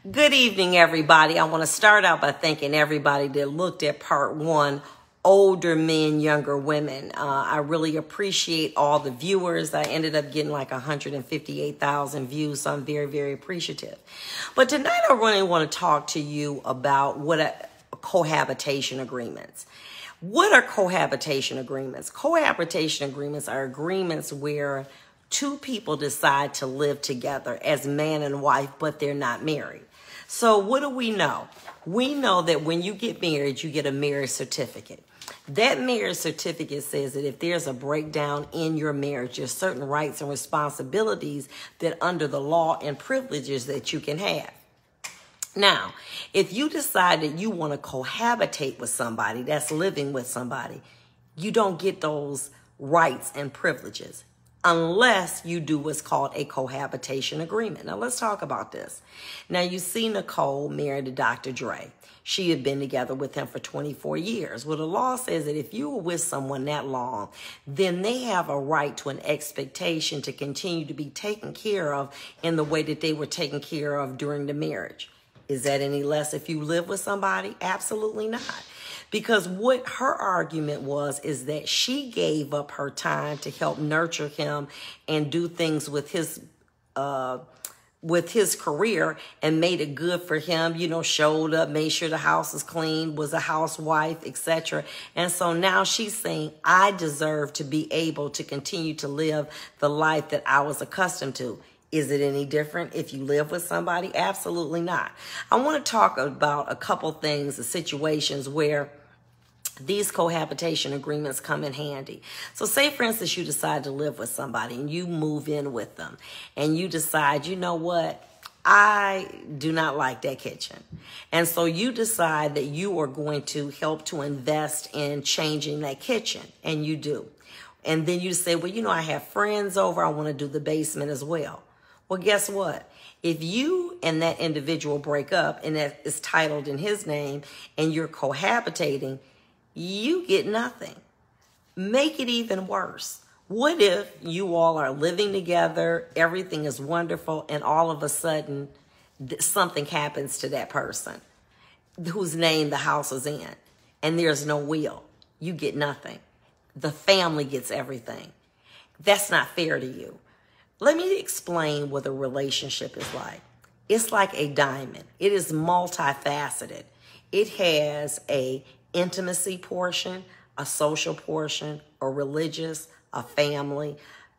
Good evening, everybody. I want to start out by thanking everybody that looked at part one, older men, younger women. I really appreciate all the viewers. I ended up getting like 158,000 views, so I'm very, very appreciative. But tonight I really want to talk to you about what cohabitation agreements. What are cohabitation agreements? Cohabitation agreements are agreements where two people decide to live together as man and wife, but they're not married. So what do we know? We know that when you get married, you get a marriage certificate. That marriage certificate says that if there's a breakdown in your marriage, there's certain rights and responsibilities that under the law and privileges that you can have. Now, if you decide that you want to cohabitate with somebody, that's living with somebody, you don't get those rights and privileges unless you do what's called a cohabitation agreement. Now, let's talk about this. Now, you see Nicole married to Dr. Dre. She had been together with him for 24 years. Well, the law says that if you were with someone that long, then they have a right to an expectation to continue to be taken care of in the way that they were taken care of during the marriage. Is that any less if you live with somebody? Absolutely not. Because what her argument was is that she gave up her time to help nurture him and do things with his career and made it good for him, you know, showed up, made sure the house is clean, was a housewife, etc. And so now she's saying, I deserve to be able to continue to live the life that I was accustomed to. Is it any different if you live with somebody? Absolutely not. I want to talk about a couple things, the situations where these cohabitation agreements come in handy. So say, for instance, you decide to live with somebody and you move in with them and you decide, you know what? I do not like that kitchen. And so you decide that you are going to help to invest in changing that kitchen, and you do. And then you say, well, you know, I have friends over. I want to do the basement as well. Well, guess what? If you and that individual break up and that is titled in his name and you're cohabitating, you get nothing. Make it even worse. What if you all are living together, everything is wonderful, and all of a sudden something happens to that person whose name the house is in, and there's no will? You get nothing. The family gets everything. That's not fair to you. Let me explain what a relationship is like. It's like a diamond. It is multifaceted. It has a intimacy portion, a social portion, a religious, a family,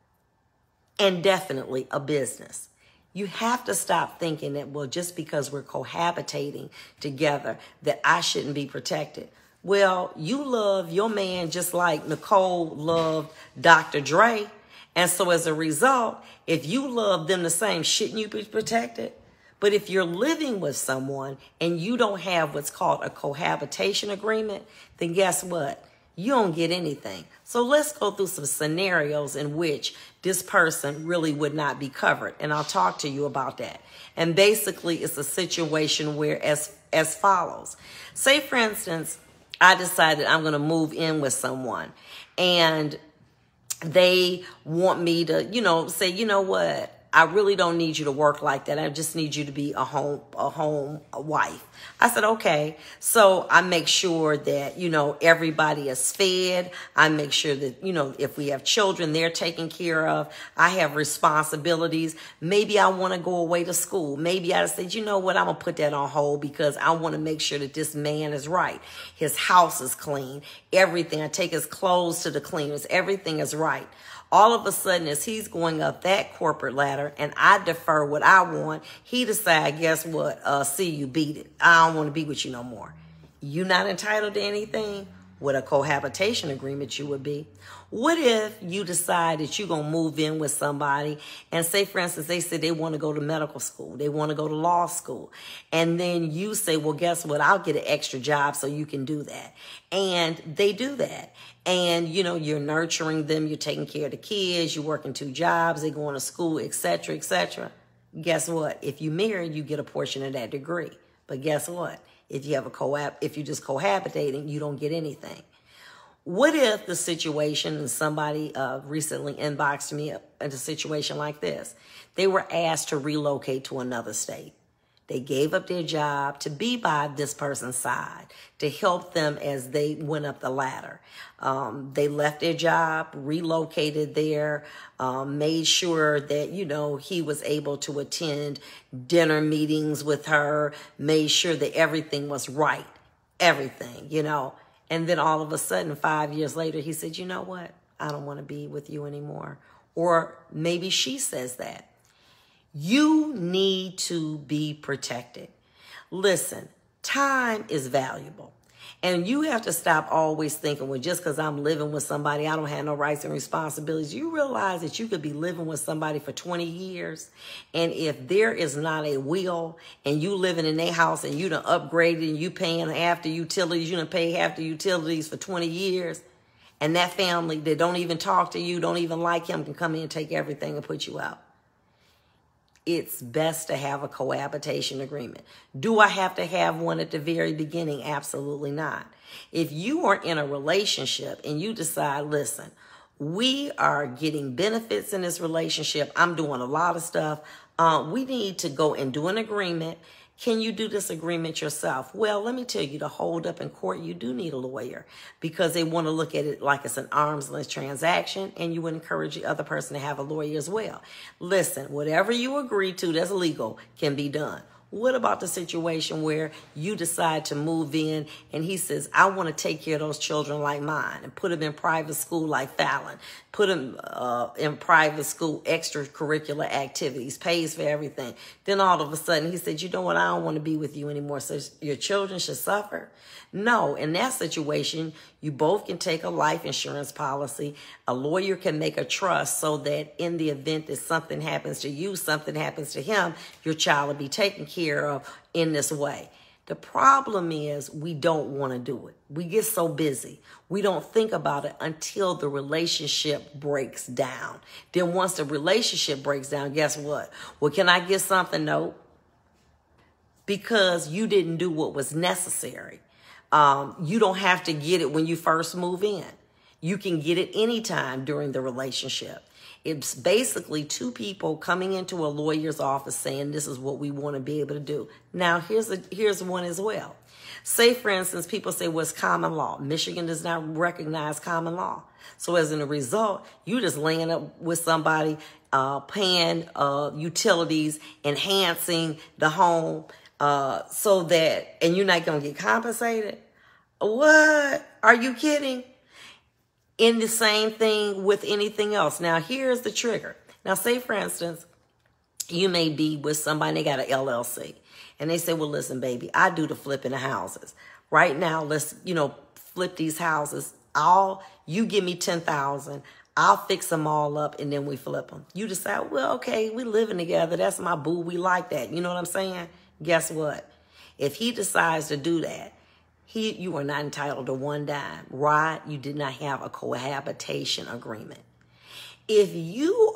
and definitely a business. You have to stop thinking that, well, just because we're cohabitating together, that I shouldn't be protected. Well, you love your man just like Nicole loved Dr. Dre. And so as a result, if you love them the same, shouldn't you be protected? But if you're living with someone and you don't have what's called a cohabitation agreement, then guess what? You don't get anything. So let's go through some scenarios in which this person really would not be covered. And I'll talk to you about that. And basically, it's a situation where as follows. Say, for instance, I decided I'm going to move in with someone and they want me to, you know, say, you know what? I really don't need you to work like that. I just need you to be a wife. I said, okay. So I make sure that, you know, everybody is fed. I make sure that, you know, if we have children, they're taken care of. I have responsibilities. Maybe I want to go away to school. Maybe I said, you know what? I'm going to put that on hold because I want to make sure that this man is right. His house is clean. Everything. I take his clothes to the cleaners. Everything is right. All of a sudden, as he's going up that corporate ladder and I defer what I want, he decides, guess what? See, you beat it. I don't want to be with you no more. You're not entitled to anything. With a cohabitation agreement, you would be. What if you decide that you're going to move in with somebody and say, for instance, they say they want to go to medical school. They want to go to law school. And then you say, well, guess what? I'll get an extra job so you can do that. And they do that. And, you know, you're nurturing them. You're taking care of the kids. You're working 2 jobs. They're going to school, etc., etc. Guess what? If you married, you get a portion of that degree. But guess what? If you have if you're just cohabitating, you don't get anything. What if the situation, and somebody recently inboxed me in a situation like this, they were asked to relocate to another state. They gave up their job to be by this person's side, to help them as they went up the ladder. They left their job, relocated there, made sure that, he was able to attend dinner meetings with her, made sure that everything was right, everything. And then all of a sudden, 5 years later, he said, you know what? I don't want to be with you anymore. Or maybe she says that. You need to be protected. Listen, time is valuable. And you have to stop always thinking, well, just because I'm living with somebody, I don't have no rights and responsibilities. You realize that you could be living with somebody for 20 years. And if there is not a will and you living in their house and you done upgraded and you paying half the utilities, you done pay half the utilities for 20 years. And that family that don't even talk to you, don't even like him, can come in and take everything and put you out. It's best to have a cohabitation agreement. Do I have to have one at the very beginning? Absolutely not. If you are in a relationship and you decide, listen, we are getting benefits in this relationship, I'm doing a lot of stuff, we need to go and do an agreement. Can you do this agreement yourself? Well, let me tell you, to hold up in court, you do need a lawyer because they want to look at it like it's an arm's length transaction, and you would encourage the other person to have a lawyer as well. Listen, whatever you agree to that's legal can be done. What about the situation where you decide to move in and he says, I want to take care of those children like mine and put them in private school like Fallon, put them in private school, extracurricular activities, pays for everything. Then all of a sudden he said, you know what, I don't want to be with you anymore, so your children should suffer. No, in that situation, you both can take a life insurance policy. A lawyer can make a trust so that in the event that something happens to you, something happens to him, your child will be taken care of in this way. The problem is we don't want to do it. We get so busy. We don't think about it until the relationship breaks down. Then once the relationship breaks down, guess what? Well, can I get something? No. Because you didn't do what was necessary. You don't have to get it when you first move in. You can get it anytime during the relationship. It's basically two people coming into a lawyer's office saying, this is what we want to be able to do. Now, here's one as well. Say, for instance, people say, well, it's common law. Michigan does not recognize common law. So as a result, you just laying up with somebody, paying utilities, enhancing the home, so that, and you're not going to get compensated? What? Are you kidding? In the same thing with anything else. Now, here's the trigger. Now, say, for instance, you may be with somebody, they got an LLC. And they say, well, listen, baby, I do the flipping of houses. Right now, let's, flip these houses. You give me $10,000. I'll fix them all up, and then we flip them. You decide, well, okay, we living together. That's my boo. We like that. You know what I'm saying? Guess what? If he decides to do that, you are not entitled to one dime. Right? You did not have a cohabitation agreement. If you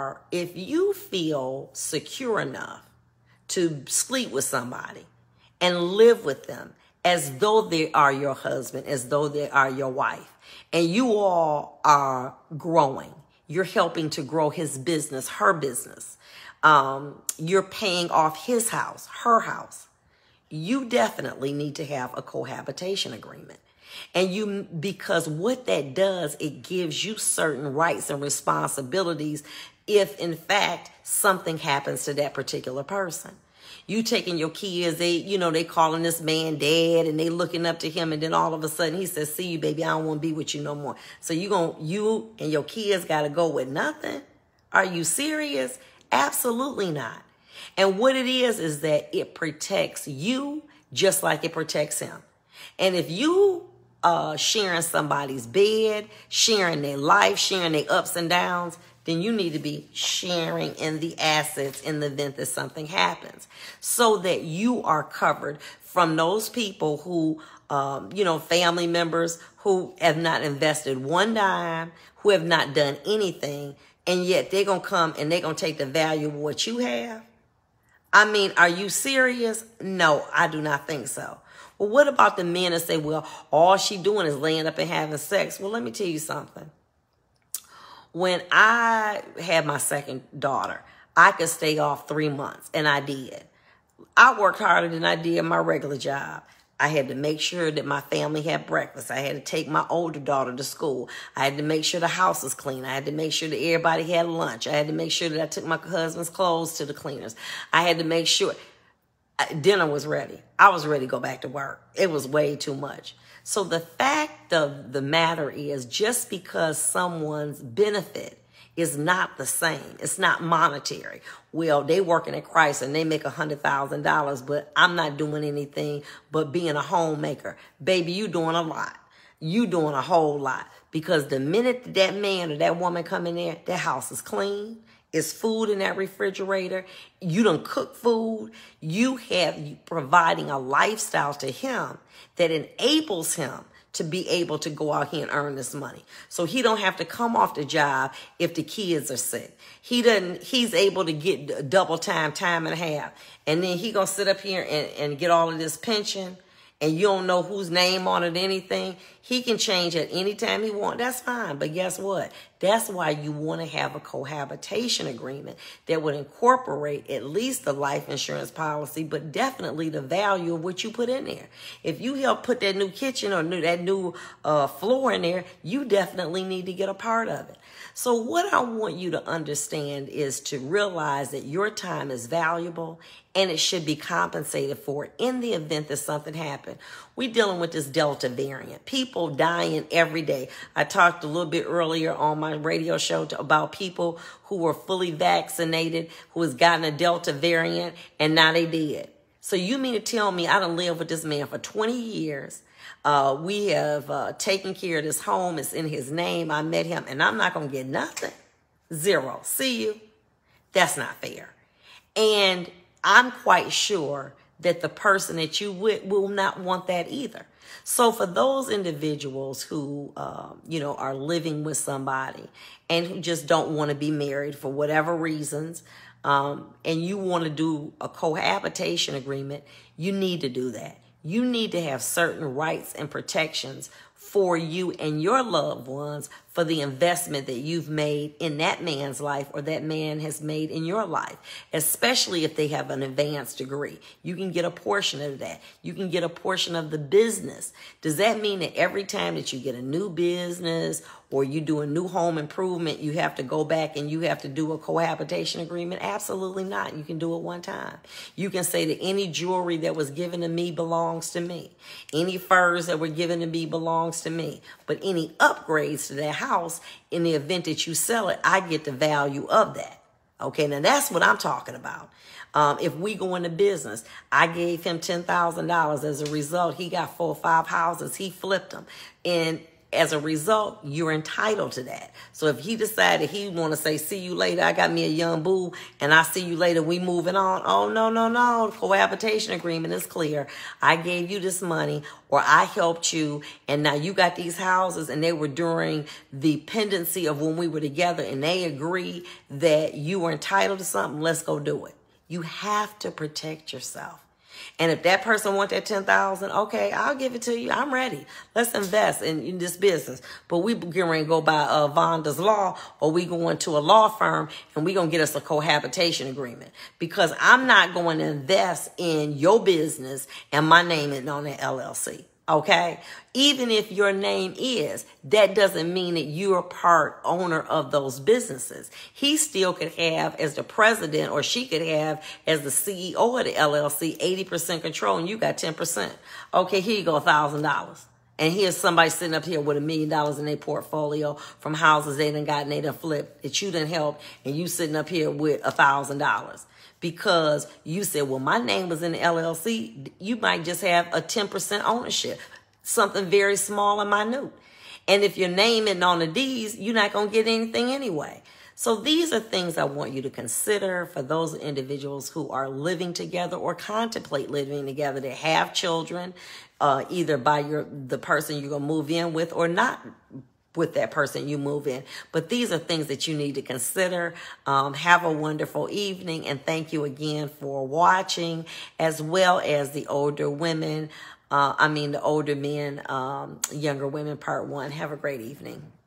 feel secure enough to sleep with somebody and live with them as though they are your husband, as though they are your wife, and you all are growing, you're helping to grow his business, her business, you're paying off his house, her house, you definitely need to have a cohabitation agreement. And because what that does, it gives you certain rights and responsibilities if, in fact, something happens to that particular person. You taking your kids, they calling this man dad, and they looking up to him, and then all of a sudden he says, see you, baby, I don't want to be with you no more. So you and your kids got to go with nothing? Are you serious? Absolutely not. And what it is that it protects you just like it protects him. And if you sharing somebody's bed, sharing their life, sharing their ups and downs, then you need to be sharing in the assets in the event that something happens, so that you are covered from those people who, family members who have not invested one dime, who have not done anything, and yet they're going to come and they're going to take the value of what you have. I mean, are you serious? No, I do not think so. Well, what about the men that say, well, all she doing is laying up and having sex? Well, let me tell you something. When I had my second daughter, I could stay off 3 months, and I did. I worked harder than I did my regular job. I had to make sure that my family had breakfast. I had to take my older daughter to school. I had to make sure the house was clean. I had to make sure that everybody had lunch. I had to make sure that I took my husband's clothes to the cleaners. I had to make sure dinner was ready. I was ready to go back to work. It was way too much. So the fact of the matter is, just because someone's benefit is not the same, it's not monetary. Well, they working at Christ and they make $100,000, but I'm not doing anything but being a homemaker. Baby, you doing a lot. You doing a whole lot. Because the minute that man or that woman come in there, that house is clean. It's food in that refrigerator. You done cook food. You providing a lifestyle to him that enables him to be able to go out here and earn this money. So he don't have to come off the job if the kids are sick. He's able to get double time and a half. And then he gonna sit up here and get all of this pension, and you don't know whose name on it, anything. He can change at any time he wants. That's fine. But guess what? That's why you want to have a cohabitation agreement that would incorporate at least the life insurance policy, but definitely the value of what you put in there. If you help put that new kitchen or that new floor in there, you definitely need to get a part of it. So what I want you to understand is to realize that your time is valuable and it should be compensated for in the event that something happened. We're dealing with this Delta variant. People dying every day. I talked a little bit earlier on my radio show about people who were fully vaccinated, who has gotten a Delta variant, and now they dead. So you mean to tell me I done lived with this man for 20 years. We have taken care of this home. It's in his name. I met him, and I'm not going to get nothing. Zero. See you? That's not fair. And I'm quite sure that the person that you with will not want that either. So for those individuals who, are living with somebody and who just don't want to be married for whatever reasons, and you want to do a cohabitation agreement, you need to do that. You need to have certain rights and protections for you and your loved ones for the investment that you've made in that man's life or that man has made in your life, especially if they have an advanced degree. You can get a portion of that. You can get a portion of the business. Does that mean that every time that you get a new business or you do a new home improvement, you have to go back and you have to do a cohabitation agreement? Absolutely not. You can do it one time. You can say that any jewelry that was given to me belongs to me. Any furs that were given to me belongs to me. But any upgrades to that house, in the event that you sell it, I get the value of that. Okay, now that's what I'm talking about. If we go into business, I gave him $10,000. As a result, he got 4 or 5 houses. He flipped them. And as a result, you're entitled to that. So if he decided he want to say, see you later, I got me a young boo, and I see you later, we moving on. Oh, no. Cohabitation agreement is clear. I gave you this money, or I helped you, and now you got these houses, and they were during the pendency of when we were together, and they agree that you were entitled to something. Let's go do it. You have to protect yourself. And if that person wants that $10,000, okay, I'll give it to you. I'm ready. Let's invest in this business. But we getting ready to go by Vonda's Law, or we going to a law firm and we going to get us a cohabitation agreement. Because I'm not going to invest in your business and my name is on the LLC. Okay? Even if your name is, that doesn't mean that you're part owner of those businesses. He still could have, as the president, or she could have, as the CEO of the LLC, 80% control, and you got 10%. Okay, here you go, $1,000. And here's somebody sitting up here with $1 million in their portfolio from houses they done got and they done flipped that you done help, and you sitting up here with $1,000. Because you said, well, my name was in the LLC, you might just have a 10% ownership, something very small and minute. And if your name isn't on the deeds, you're not going to get anything anyway. So these are things I want you to consider for those individuals who are living together or contemplate living together, that have children, either by the person you're going to move in with or not with that person you move in. But these are things that you need to consider. Have a wonderful evening, and thank you again for watching, as well as the older women, the older men, younger women, part 1. Have a great evening.